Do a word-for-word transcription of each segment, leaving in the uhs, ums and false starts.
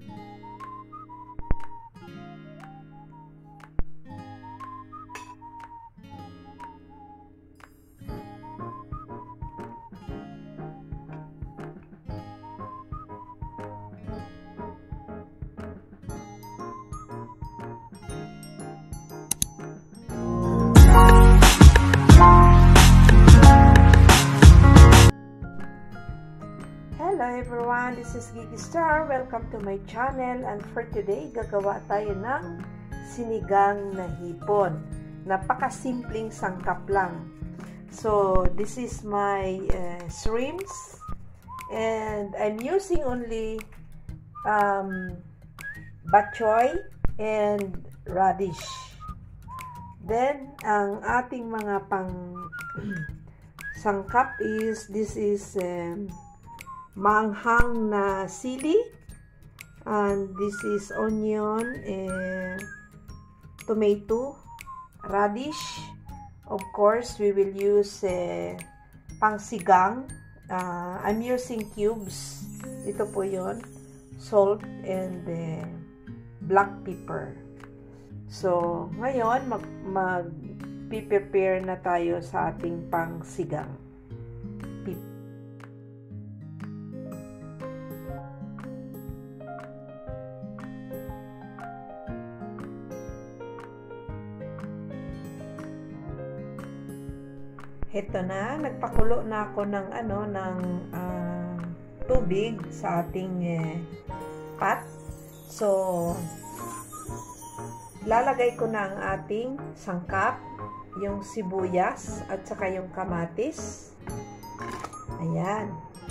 Hello everyone, this is Gigiestar. Welcome to my channel, and for today gagawa tayo ng sinigang na hipon. Napakasimpleng sangkap lang. So this is my uh, shrimps, and I'm using only um, Bok Choy and Radish. Then ang ating mga pang sangkap is this is um, manghang na sili, and this is onion, eh, tomato, radish. Of course, we will use eh, pang sigang. Uh, I'm using cubes. Ito po yon, salt and eh, black pepper. So, ngayon, mag, mag prepare na tayo sa ating pang sigang. Ito na, nagpakulo na ako ng ano ng uh, tubig sa ating eh, pot. So lalagay ko na ang ating sangkap, yung sibuyas at saka yung kamatis. Ayan.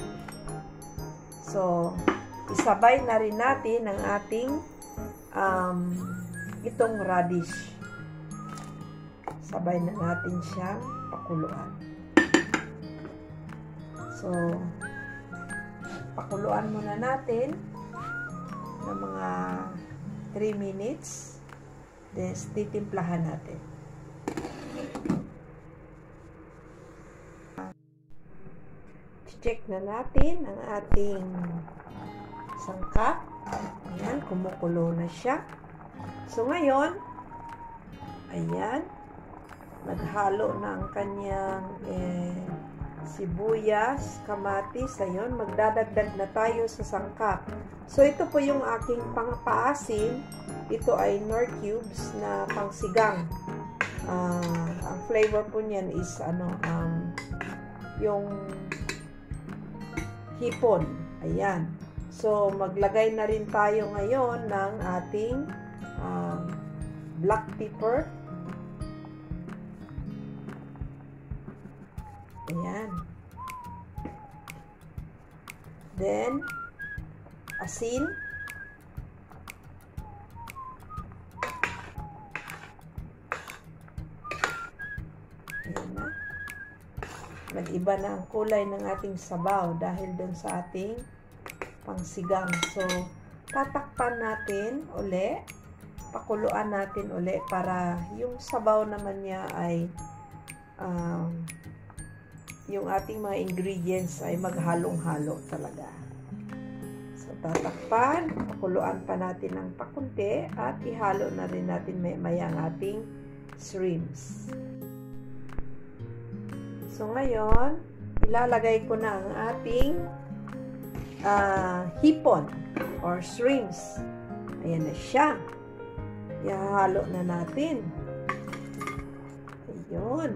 So isabay na rin natin ang ating um, itong radish. Sabay na natin siyang pakuluan. So, pakuluan muna natin ng mga three minutes. Then, titimplahan natin. Check na natin ang ating sangkap. Ayan, kumukulo na siya. So, ngayon, ayan, naghalo na ang kanyang eh, sibuyas, kamatis. Ayun, magdadagdag na tayo sa sangkap. So, ito po yung aking pangpaasim. Ito ay nor cubes na pangsigang. Uh, ang flavor po niyan is ano, um, yung hipon. Ayan. So, maglagay na rin tayo ngayon ng ating um, black pepper. Ayan. Then, asin. Ayan na. Nag-iba na ang kulay ng ating sabaw dahil dun sa ating pangsigang. So, tatakpan natin uli. Pakuluan natin uli para yung sabaw naman niya ay um, yung ating mga ingredients ay maghalong-halo talaga. So, tatakpan, pakuluan pa natin ng pakunti at ihalo na rin natin may-maya ang ating shrimps. So, ngayon, ilalagay ko na ang ating uh, hipon or shrimps. Ayan na siya. Ihalo na natin. Ayun.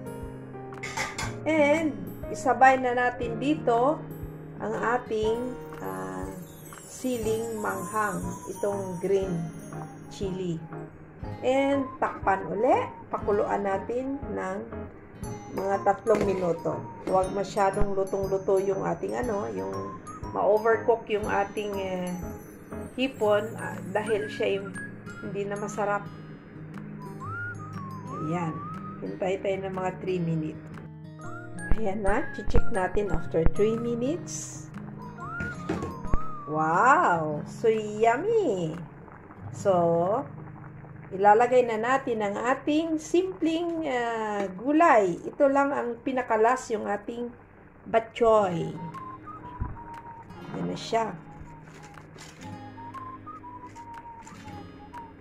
And, isabay na natin dito ang ating uh, siling manghang, itong green chili. And, takpan uli, pakuluan natin ng mga tatlong minuto. Huwag masyadong lutong-luto yung ating ano, yung ma-overcook yung ating eh, hipon uh, dahil siya yung hindi na masarap. Ayan. Hintay tayo ng mga three minutes. Ayan na, check natin after three minutes. Wow! So yummy! So, ilalagay na natin ang ating simpleng uh, gulay. Ito lang ang pinakalas, yung ating Bok Choy. Ayan na siya.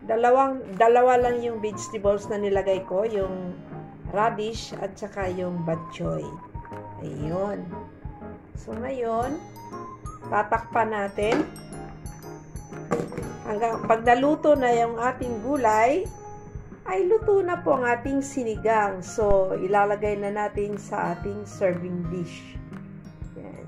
Dalawang, dalawa lang yung vegetables na nilagay ko, yung radish at saka yung bok choy. Ayun. So, ngayon, tatakpan natin. Hanggang pag naluto na yung ating gulay, ay luto na po ang ating sinigang. So, ilalagay na natin sa ating serving dish. Yan.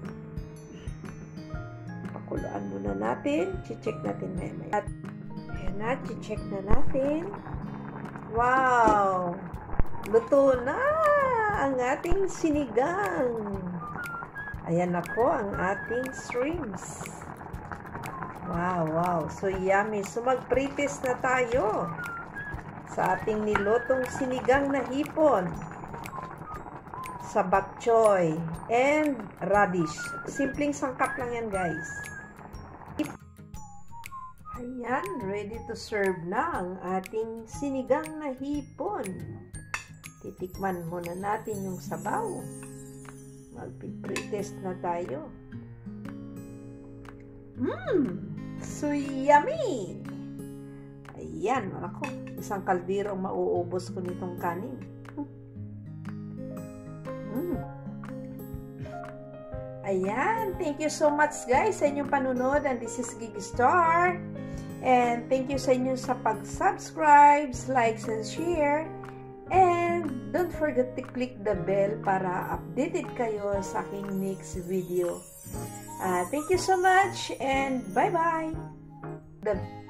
Pakuluan muna natin. Check natin maya-maya. Ayan na, check na natin. Wow! Luto na ang ating sinigang. Ayan na po ang ating shrimps. Wow, wow. So, yummy. So, mag-pretest na tayo sa ating nilotong sinigang na hipon sa bok choy and radish. Simpleng sangkap lang yan, guys. Ayan, ready to serve na ang ating sinigang na hipon. Titikman muna natin yung sabaw. Mag-pretest na tayo. Mmm! So yummy! Ayan, ako. Isang kaldero mauubos ko nitong kanin. Mm. Ayan, thank you so much guys sa inyong panunod. And this is Gigiestar. And thank you sa inyo sa pag-subscribe, likes, and share. And don't forget to click the bell para updated kayo sa aking next video. Uh, thank you so much and bye-bye.